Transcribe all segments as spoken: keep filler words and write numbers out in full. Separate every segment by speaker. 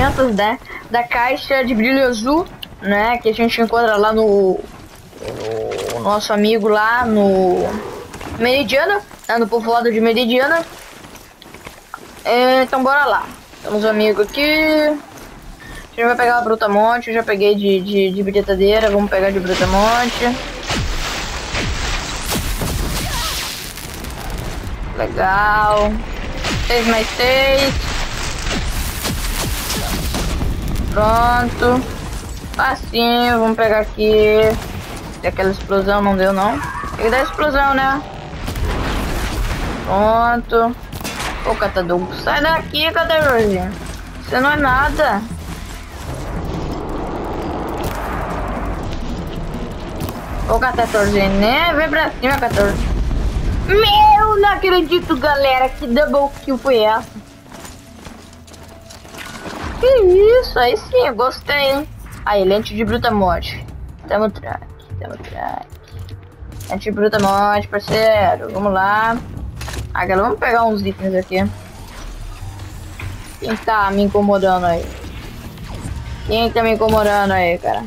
Speaker 1: recompensas, né? Da caixa de brilho azul, né? Que a gente encontra lá no, no nosso amigo lá no Meridiana, né, no povoado de Meridiana. É, então bora lá. Temos um amigo aqui. A gente vai pegar a Brutamonte. Eu já peguei de, de, de britadeira. Vamos pegar de Brutamonte. Legal. Seis mais seis. Pronto. Facinho. Vamos pegar aqui. E aquela explosão não deu não. Tem que dar explosão, né? Pronto. Ô, catador, sai daqui, catadorzinho. Você não é nada. Ô, catadorzinho, né? Vem pra cima, catador. Meu, não acredito, galera. Que double kill foi essa? Que isso? Aí sim, eu gostei, hein? Aí, lente de Brutamonte. Tamo track, tamo track. Lente de Brutamonte, parceiro. Vamos lá. Ah, galera, vamos pegar uns itens aqui. Quem tá me incomodando aí? Quem tá me incomodando aí, cara?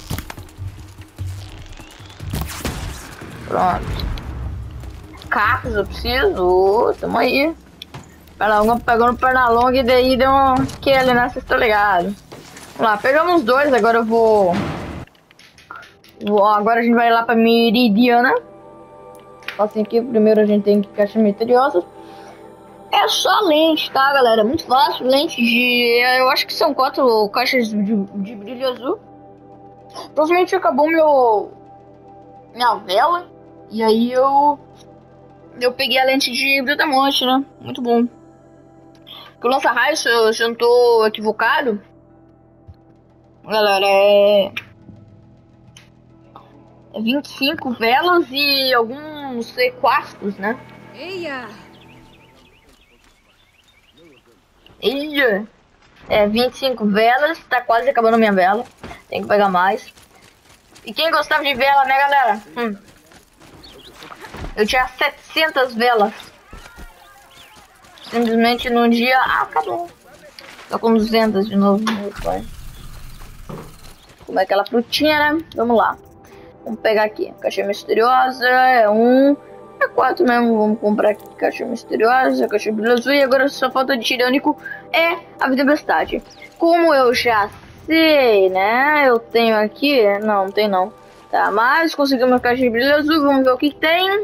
Speaker 1: Pronto. Cacos, eu preciso. Oh, tamo aí. Pernalonga pegando perna longa e daí deu um kill, né? Vocês estão ligados. Vamos lá, pegamos dois. Agora eu vou... vou... Agora a gente vai lá pra Meridiana. Assim que primeiro a gente tem que caixas misteriosas. É só lente, tá, galera? Muito fácil. Lente de... eu acho que são quatro caixas de, de brilho azul. Provavelmente acabou meu... minha vela. E aí eu... eu peguei a lente de Brutamonte, né? Muito bom. O lança-raio, se eu, se eu não tô equivocado, galera, é... é vinte e cinco velas e alguns sequastros, né?
Speaker 2: Eia!
Speaker 1: Eia! É, vinte e cinco velas, tá quase acabando a minha vela. Tem que pegar mais. E quem gostava de vela, né, galera? Hum. Eu tinha setecentas velas. Simplesmente num dia... ah, acabou. Tô com duzentas de novo. Meu pai. Como é aquela frutinha, né? Vamos lá. Vamos pegar aqui. Caixa misteriosa. É um... é quatro mesmo. Vamos comprar aqui. Caixa misteriosa. Caixa brilho azul. E agora só falta de tirânico. É a tempestade. Como eu já sei, né? Eu tenho aqui... não, não tem não. Tá, mas conseguimos a caixa de brilho azul. Vamos ver o que tem.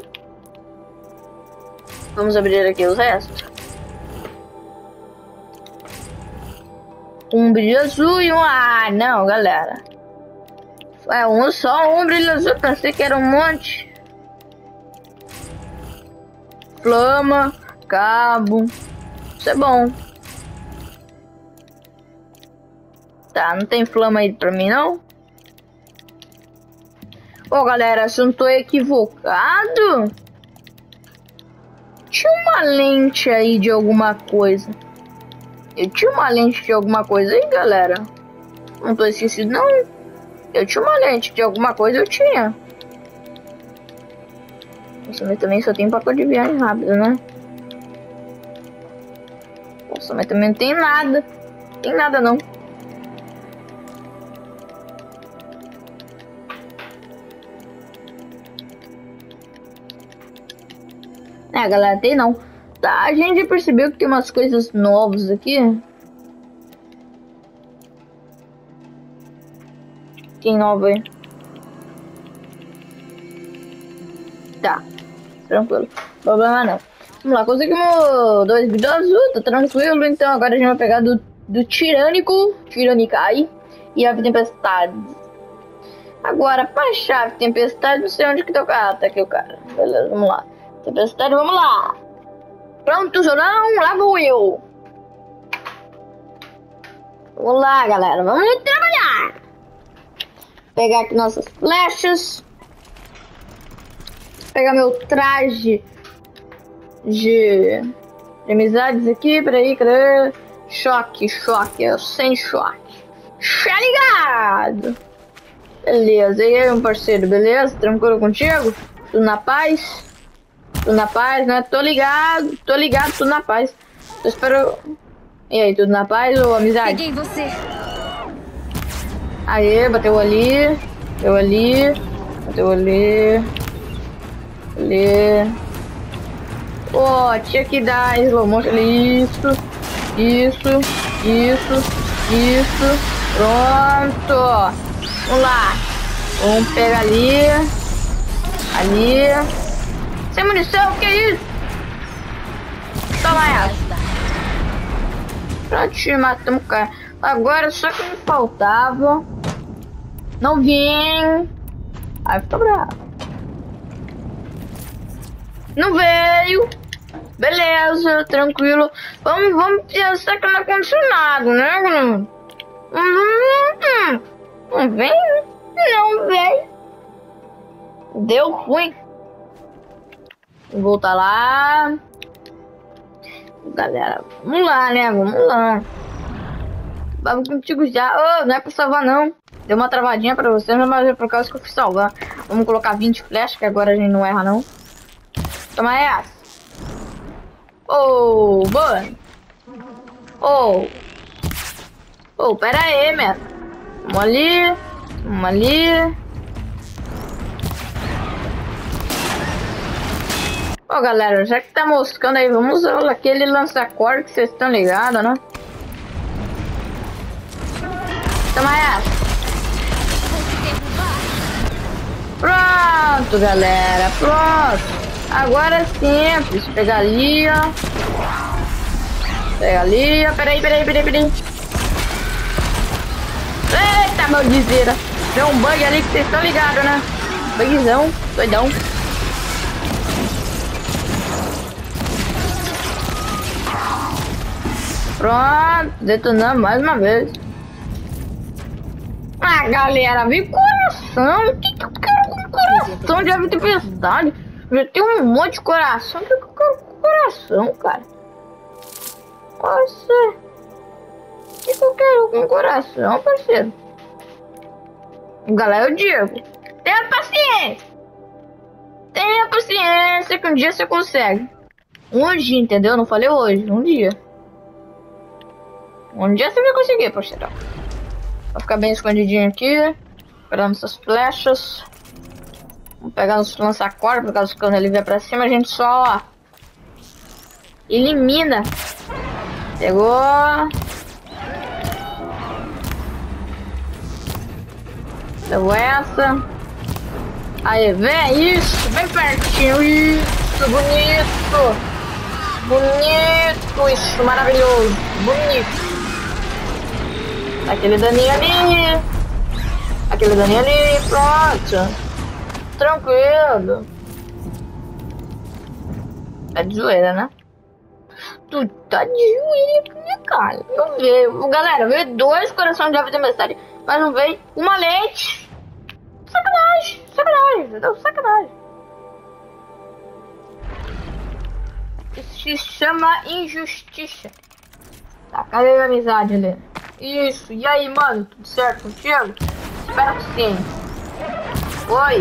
Speaker 1: Vamos abrir aqui os restos. Um brilho azul e um... ah, não, galera. É um só, um brilho azul. Pensei que era um monte. Flama, cabo. Isso é bom. Tá, não tem flama aí pra mim, não? Ô, galera, se eu não tô equivocado... tinha uma lente aí de alguma coisa. Eu tinha uma lente de alguma coisa aí, galera. Não tô esquecido, não. Eu tinha uma lente de alguma coisa, eu tinha. Nossa, mas também só tem pacote de viagem rápido, né? Nossa, mas também não tem nada. Não tem nada, não. É, galera, tem não. Tá, a gente já percebeu que tem umas coisas novas aqui. Tem nova aí. Tá, tranquilo. Problema não. Vamos lá, conseguimos dois brilhos azul, tá tranquilo. Então agora a gente vai pegar do, do tirânico, Tiranicai e a tempestade. Agora, pra chave tempestade, não sei onde que tocar. Ah, tá aqui o cara. Beleza, vamos lá. Tempestade, vamos lá. Pronto, Jorão, lá vou eu. Vamos lá, galera, vamos trabalhar. Pegar aqui nossas flechas. Pegar meu traje de, de amizades aqui, peraí, cadê? Choque, choque, eu sem choque. Tá ligado? Beleza, e aí, meu parceiro, beleza? Tranquilo contigo? Tudo na paz? Tudo na paz, né? Tô ligado, tô ligado, tudo na paz. Eu espero... E aí, tudo na paz ou amizade?
Speaker 2: Peguei você.
Speaker 1: Aê, bateu ali. Bateu ali. Bateu ali. Ali. Pô, tinha que dar slow motion ali. Isso. Isso. Isso. Isso. Pronto. Vamos lá. Vamos pegar ali. Ali. Sem munição, que isso? Toma essa. Pronto, matamos o cara. Agora só que me faltava. Não vim. Aí ficou bravo. Não veio. Beleza, tranquilo. Vamos, vamos pensar que não aconteceu nada, né, Bruno? Hum, não vem? Não vem. Deu ruim. Vou voltar lá. Galera, vamos lá, né? Vamos lá. Vamos contigo já. Oh, não é pra salvar, não. Deu uma travadinha pra você, mas é por causa que eu fui salvar. Vamos colocar vinte flechas, que agora a gente não erra, não. Toma essa. Oh, boa. Oh. Oh, pera aí, meu. Vamos ali. Vamos ali. Ó, oh, galera, já que tá moscando aí, vamos usar aquele lança-corda que vocês estão ligados, né? Toma essa. Pronto, galera, pronto. Agora é simples. Pegar ali, ó. Pega ali, ó. Peraí, peraí, peraí, peraí. Eita, maldizeira. Tem um bug ali que vocês estão ligados, né? Bugzão, doidão. Pronto, detonamos mais uma vez. Ah, galera, vi coração. O que, que eu quero com coração? Já vi tempestade. Já tem um monte de coração. O que, que eu quero com coração, cara? Nossa. O que, que eu quero com coração, parceiro? Galera, eu digo. Tenha paciência. Tenha paciência que um dia você consegue. Um dia, entendeu? Não falei hoje. Um dia. Um dia você vai conseguir, parceiro. Vou ficar bem escondidinho aqui. Esperando essas flechas. Vamos pegar os lança-corda, por causa que quando ele vier pra cima, a gente só, ó, elimina. Pegou. Pegou essa. Aí, vem, isso, bem pertinho. Isso, bonito. Bonito, isso, maravilhoso. Bonito. Aquele daninho ali. Aquele daninho ali, pronto. Tranquilo. Tá de zoeira, né? Tu tá de zoeira, minha cara. Não veio. Galera, veio dois corações de ave tempestade, mas não veio uma lente. Sacanagem, sacanagem, entendeu? Sacanagem. Isso se chama injustiça. Tá, cadê a amizade ali? Isso, e aí, mano? Tudo certo contigo? Espero que sim. Oi.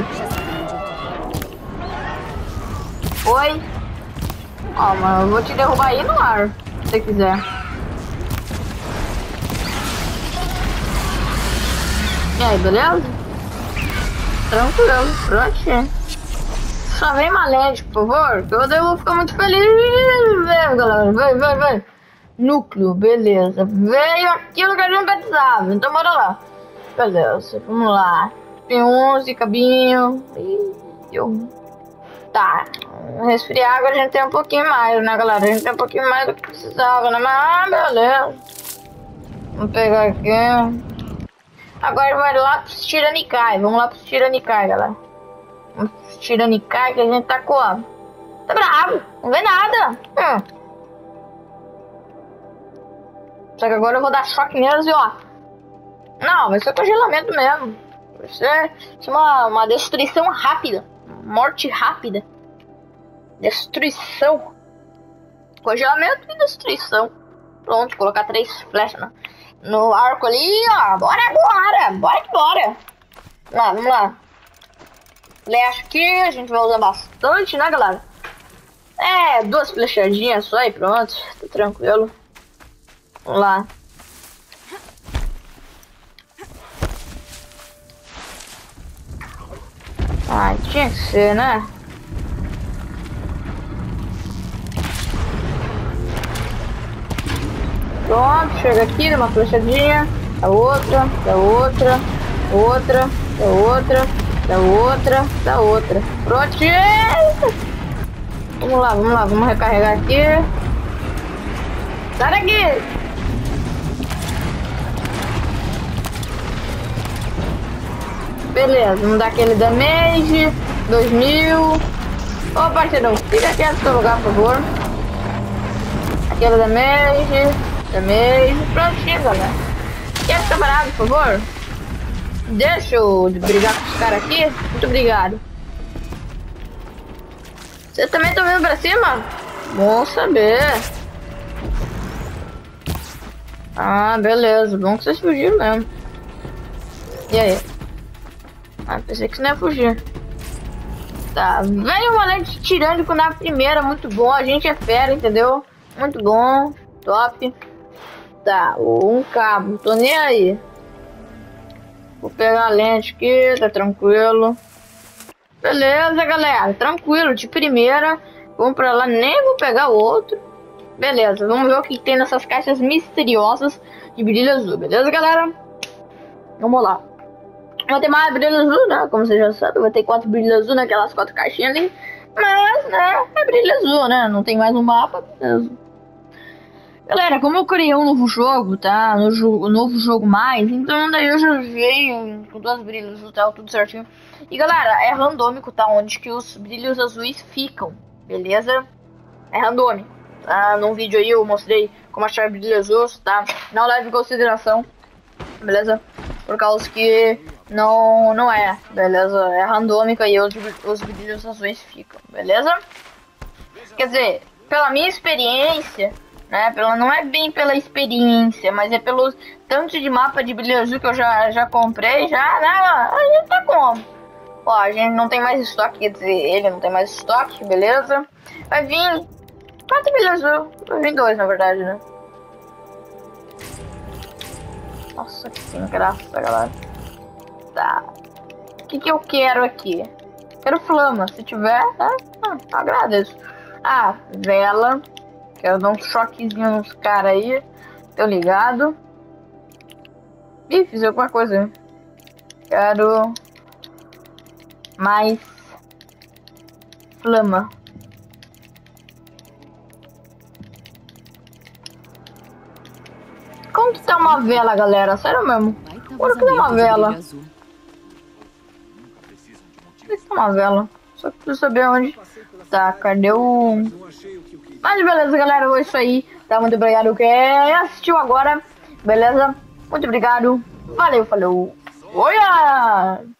Speaker 1: Oi. Ó, oh, mano, eu vou te derrubar aí no ar, se você quiser. E aí, beleza? Tranquilo, prontinho. Só vem malete, por favor, que eu vou ficar muito feliz. Vem, galera, vem, vem, vem. Núcleo, beleza. Veio aquilo que a gente precisava, então bora lá. Beleza, vamos lá. Tem onze cabinho. Eu... Tá. Resfriar agora a gente tem um pouquinho mais, né, galera? A gente tem um pouquinho mais do que precisava, né? Mas, ah, beleza. Vamos pegar aqui. Agora vai lá pros Tiranikai. Vamos lá pros Tiranikai, galera. Vamos pros Tiranikai que a gente tá como? Tá bravo. Não vê nada. Hum. Só que agora eu vou dar choque neles e ó. Não, vai ser congelamento mesmo. Vai ser, vai ser uma, uma destruição rápida. Morte rápida. Destruição. Congelamento e destruição. Pronto, colocar três flechas no, no arco ali, ó. Bora agora. Bora que bora. Vamos lá, vamos lá. Flecha aqui, a gente vai usar bastante, né, galera? É, duas flechadinhas só e pronto. Tá tranquilo. Vamos lá. Ah, tinha que ser, né? Pronto, chega aqui, dá uma flechadinha, da outra, da outra, outra, da outra, da outra, da outra. Pronto! Vamos lá, vamos lá, vamos recarregar aqui. Sai daqui! Beleza, vamos dar aquele damage. Dois mil. Ô parceirão, fica aqui no seu lugar, por favor. Aquele damage. Damage. Prontinho, galera. Quer ficar parado, por favor? Deixa eu brigar com os caras aqui. Muito obrigado. Você também tá vindo pra cima? Bom saber. Ah, beleza. Bom que vocês fugiram mesmo. E aí? Ah, pensei que você não ia fugir. Tá, velho, valente tirânico na primeira, muito bom. A gente é fera, entendeu? Muito bom, top. Tá, um cabo, não tô nem aí. Vou pegar a lente aqui, tá tranquilo. Beleza, galera, tranquilo, de primeira. Vamos pra lá, nem vou pegar o outro. Beleza, vamos ver o que tem nessas caixas misteriosas de brilho azul, beleza, galera? Vamos lá. Vai ter mais brilho azul, né? Como você já sabe, vai ter quatro brilhos azul naquelas quatro caixinhas ali. Mas, né, é brilho azul, né? Não tem mais um mapa, beleza. Galera, como eu criei um novo jogo, tá? No jogo, novo jogo mais, então daí eu já veio com duas brilhos azul, tal, tudo certinho. E galera, é randômico, tá? Onde que os brilhos azuis ficam, beleza? É randômico, tá? Num vídeo aí eu mostrei como achar brilho azul, tá? Não leve em consideração, beleza? Por causa que não, não é, beleza? É randômico aí os, os brilhos azuis ficam, beleza? Quer dizer, pela minha experiência, né? Pela, não é bem pela experiência, mas é pelo tanto de mapa de brilho azul que eu já, já comprei, já, né? A gente tá como? Ó, a gente não tem mais estoque, quer dizer, ele não tem mais estoque, beleza? Vai vir quatro brilhos azul, vai vir dois, na verdade, né? Nossa, que sem graça, galera. Tá. O que que eu quero aqui? Quero flama, se tiver, né? Ah, agradeço. Ah, vela. Quero dar um choquezinho nos caras aí. Tô ligado. Ih, fiz alguma coisa. Quero mais flama. Como que tá uma vela, galera? Sério mesmo? Como que tá uma vela? Como que tá uma vela? Só que preciso saber onde. Tá, cadê o... Mas beleza, galera, foi isso aí. Tá, muito obrigado quem assistiu agora. Beleza? Muito obrigado. Valeu, falou. Olha!